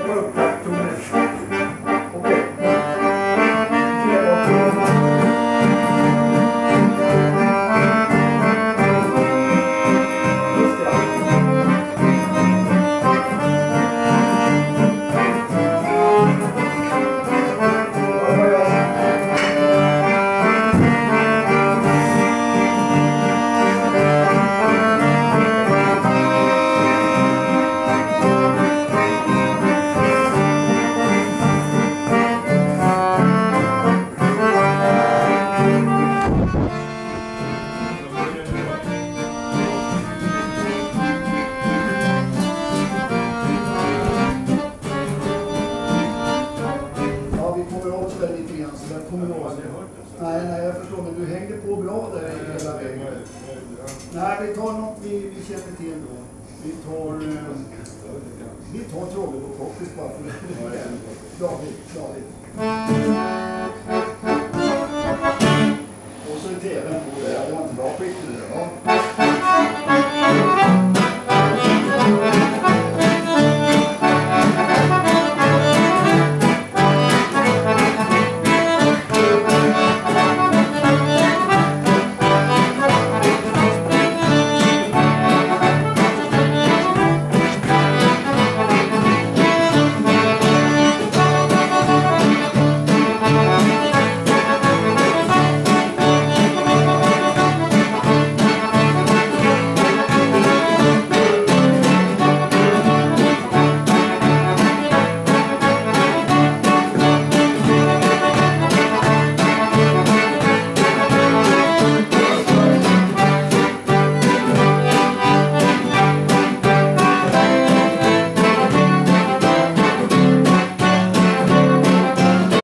Nej, jag förstår, men du hängde på bra där hela vägen. Nej, vi tar något vi känner till då. Vi tar Trolle på Poppis bara för det. David. Och så är tvn på det. Det var inte bra skick det där, va?